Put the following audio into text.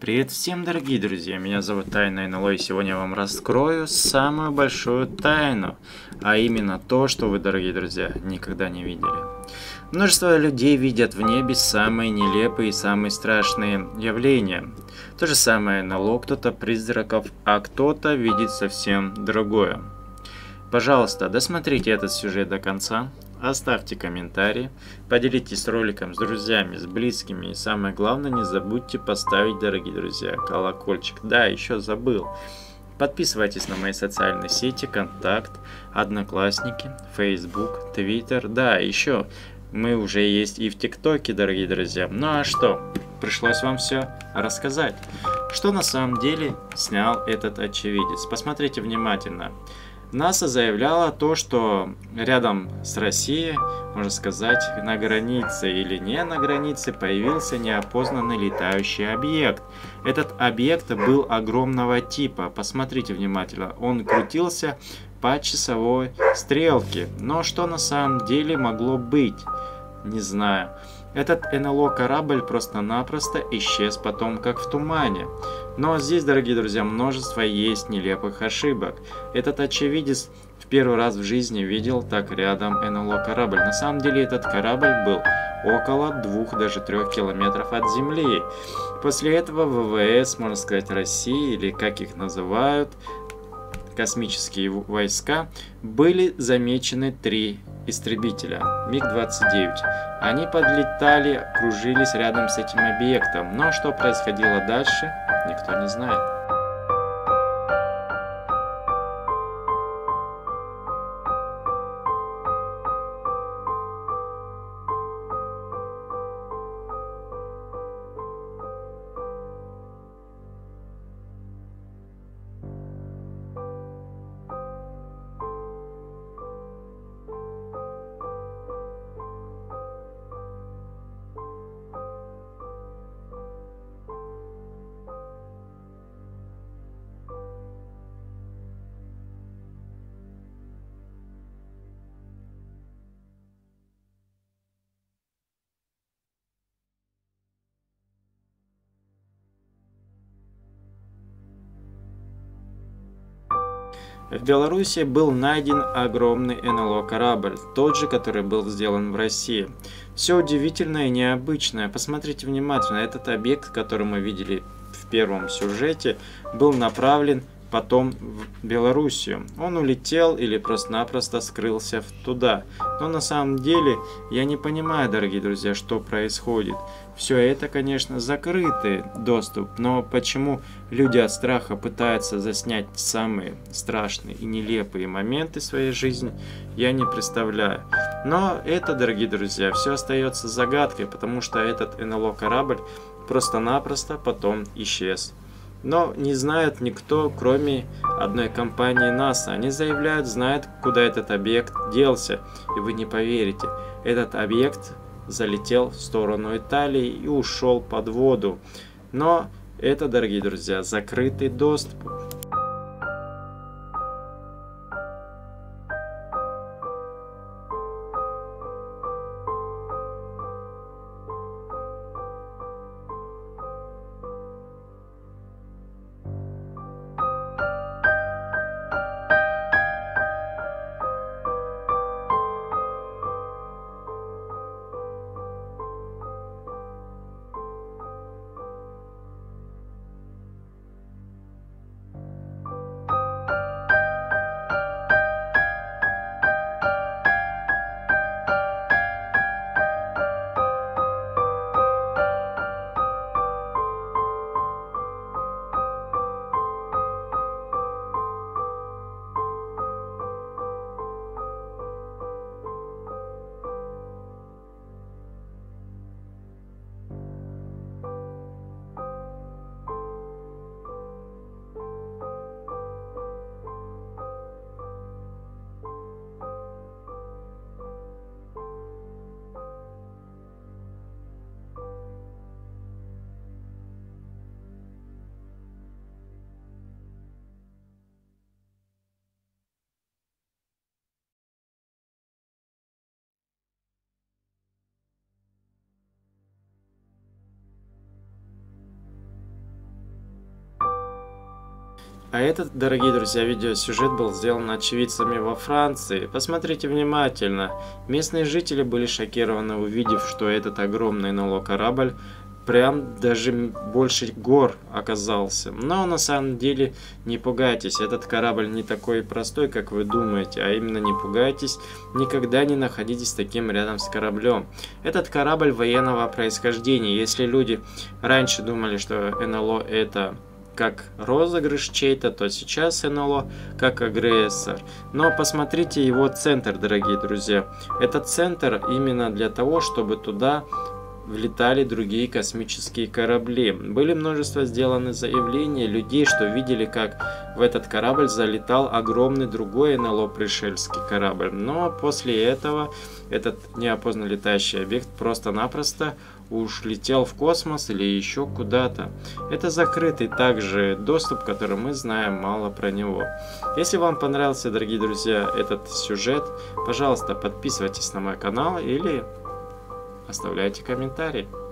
Привет всем, дорогие друзья! Меня зовут Тайна НЛО, и сегодня я вам раскрою самую большую тайну, а именно то, что вы, дорогие друзья, никогда не видели. Множество людей видят в небе самые нелепые и самые страшные явления. То же самое НЛО, кто-то призраков, а кто-то видит совсем другое. Пожалуйста, досмотрите этот сюжет до конца, оставьте комментарий, поделитесь роликом с друзьями, с близкими и самое главное, не забудьте поставить, дорогие друзья, колокольчик. Да, еще забыл. Подписывайтесь на мои социальные сети, Контакт, Одноклассники, Facebook, Twitter. Да, еще мы уже есть и в ТикТоке, дорогие друзья. Ну а что? Пришлось вам все рассказать. Что на самом деле снял этот очевидец? Посмотрите внимательно. НАСА заявляла то, что рядом с Россией, можно сказать, на границе или не на границе, появился неопознанный летающий объект. Этот объект был огромного типа. Посмотрите внимательно. Он крутился по часовой стрелке. Но что на самом деле могло быть? Не знаю. Этот НЛО-корабль просто-напросто исчез потом, как в тумане. Но здесь, дорогие друзья, множество есть нелепых ошибок. Этот очевидец в первый раз в жизни видел так рядом НЛО-корабль. На самом деле этот корабль был около 2, даже 3 километров от Земли. После этого ВВС, можно сказать, России, или как их называют, космические войска, были замечены 3 истребителя МиГ-29. Они подлетали, кружились рядом с этим объектом, но что происходило дальше, никто не знает. В Беларуси был найден огромный НЛО-корабль, тот же, который был сделан в России. Все удивительное и необычное. Посмотрите внимательно, этот объект, который мы видели в первом сюжете, был направлен потом в Белоруссию. Он улетел или просто-напросто скрылся туда. Но на самом деле я не понимаю, дорогие друзья, что происходит. Все это, конечно, закрытый доступ, но почему люди от страха пытаются заснять самые страшные и нелепые моменты своей жизни, я не представляю. Но это, дорогие друзья, все остается загадкой, потому что этот НЛО-корабль просто-напросто потом исчез. Но не знает никто, кроме одной компании НАСА. Они заявляют, знают, куда этот объект делся. И вы не поверите, этот объект залетел в сторону Италии и ушел под воду. Но это, дорогие друзья, закрытый доступ. А этот, дорогие друзья, видеосюжет был сделан очевидцами во Франции. Посмотрите внимательно. Местные жители были шокированы, увидев, что этот огромный НЛО корабль прям даже больше гор оказался. Но на самом деле не пугайтесь, этот корабль не такой простой, как вы думаете, а именно не пугайтесь, никогда не находитесь таким рядом с кораблем. Этот корабль военного происхождения. Если люди раньше думали, что НЛО это как розыгрыш чей-то, то сейчас НЛО как агрессор. Но посмотрите его центр, дорогие друзья. Этот центр именно для того, чтобы туда влетали другие космические корабли. Были множество сделаны заявлений людей, что видели, как в этот корабль залетал огромный другой НЛО пришельский корабль. Но после этого этот неопознанный летающий объект просто-напросто уж летел в космос или еще куда-то. Это закрытый также доступ, который мы знаем мало про него. Если вам понравился, дорогие друзья, этот сюжет, пожалуйста, подписывайтесь на мой канал или оставляйте комментарии.